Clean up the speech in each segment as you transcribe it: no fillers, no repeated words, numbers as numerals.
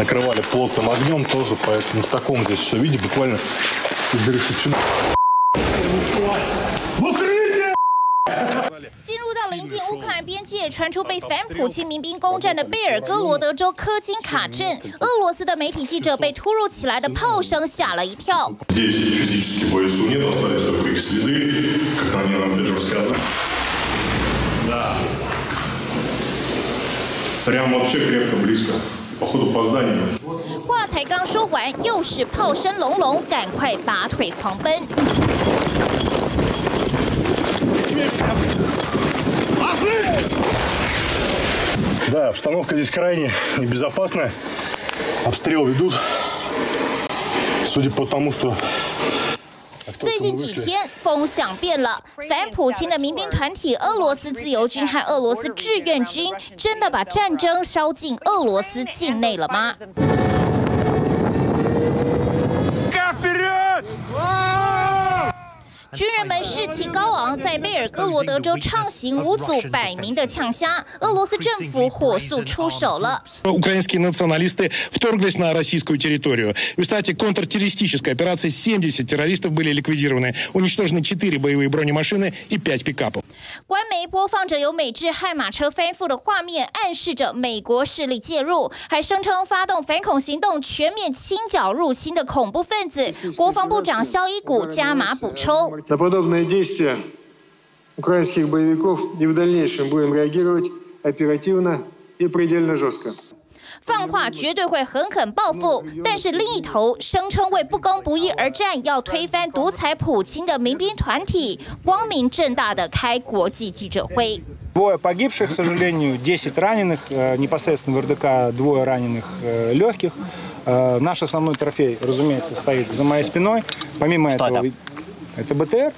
накрывали плотным огнем тоже, поэтому в таком здесь все виде буквально изрешечено. 进入到临近乌克兰边界，传出被反普京民兵攻占的贝尔哥罗德州科金卡镇，俄罗斯的媒体记者被突如其来的炮声吓了一跳。 Здесь физически ВСУ нет, остались только их следы, как они нам опять рассказывали. Да. Прям вообще крепко, близко. Походу по зданию. 话才刚说完，又是炮声隆隆，赶快拔腿狂奔。 Да, обстановка здесь крайне небезопасная. Обстрел ведут. Судя по тому, что 最近几天风向变了，反普京的民兵团体俄罗斯自由军和俄罗斯志愿军真的把战争烧进俄罗斯境内了吗？ 军人们士气高昂，在贝尔哥罗德州畅行无阻摆明的呛虾，俄罗斯政府火速出手了。 Украинские националисты вторглись на российскую территорию. В результате контртеррористической операции 70 террористов были ликвидированы, уничтожены 4 боевые бронемашины и 5 пикапов. 官媒播放着由美制悍马车翻覆的画面，暗示着美国势力介入，还声称发动反恐行动，全面清剿入侵的恐怖分子。国防部长肖伊古加码补充。 На подобные действия украинских боевиков и в дальнейшем будем реагировать оперативно и предельно жестко. 放话绝对会狠狠报复，但是另一头声称为不公不义而战，要推翻独裁普京的民兵团体，光明正大的开国际记者会。 2 погибших, к сожалению, 10 раненых, непосредственно в РДК 2 раненых легких. Наш основной трофей, разумеется, стоит за моей спиной. Помимо этого, это БТР.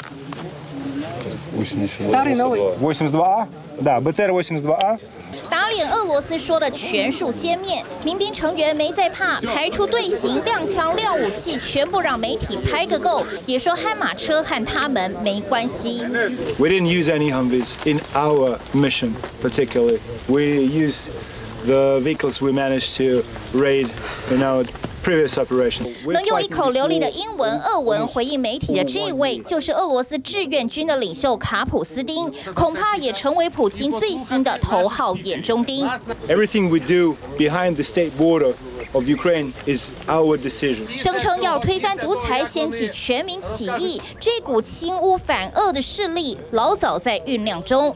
Старый новый. 82А. Да, БТР 82А. 打脸俄罗斯说的全数歼灭，民兵成员没在怕，排除队形，亮枪亮武器，全部让媒体拍个够，也说悍马车和他们没关系。 We didn't use any Humvees in our mission particularly. We used the vehicles we managed to raid in our previous operation. 能用一口流利的英文、俄文回应媒体的这一位，就是俄罗斯志愿军的领袖卡普斯丁，恐怕也成为普京最新的头号眼中钉。 Everything we do behind the state border of Ukraine is our decision. 声称要推翻独裁，掀起全民起义，这股亲乌反俄的势力老早在酝酿中。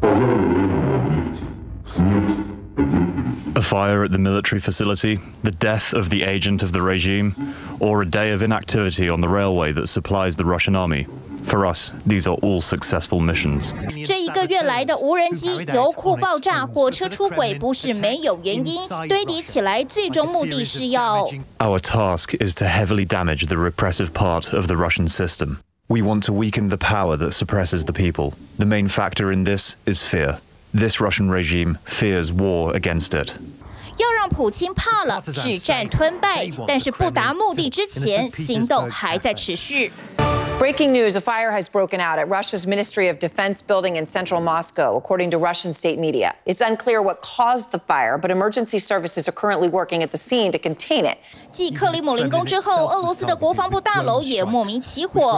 A fire at the military facility, the death of the agent of the regime, or a day of inactivity on the railway that supplies the Russian army. For us, these are all successful missions. 这1个月来的无人机、油库爆炸、火车出轨，不是没有原因，堆叠起来，最终目的是要。 Our task is to heavily damage the repressive part of the Russian system. We want to weaken the power that suppresses the people. The main factor in this is fear. This Russian regime fears war against it. 要让普京怕了，止战吞败，但是不达目的之前，行动还在持续。 Breaking news, a fire has broken out at Russia's Ministry of Defense building in central Moscow, according to Russian state media. It's unclear what caused the fire, but emergency services are currently working at the scene to contain it. 继克里姆林宫之后，俄罗斯的国防部大楼也莫名起火。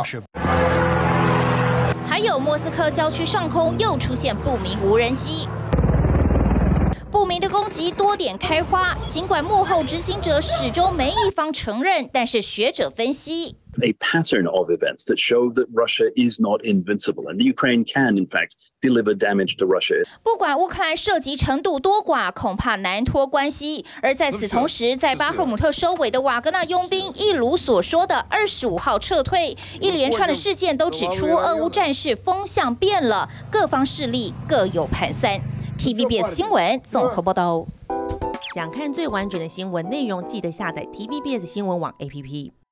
还有莫斯科郊区上空又出现不明无人机，不明的攻击多点开花。尽管幕后执行者始终没一方承认，但是学者分析。 A pattern of events that show that Russia is not invincible and Ukraine can, in fact, deliver damage to Russia. 不管乌克兰涉及程度多寡，恐怕难脱关系。而在此同时，在巴赫姆特收尾的瓦格纳佣兵，一如所说的25号撤退，一连串的事件都指出，俄乌战事风向变了，各方势力各有盘算。TVBS 新闻综合报道。 想看最完整的新闻内容，记得下载TVBS 新闻网 APP。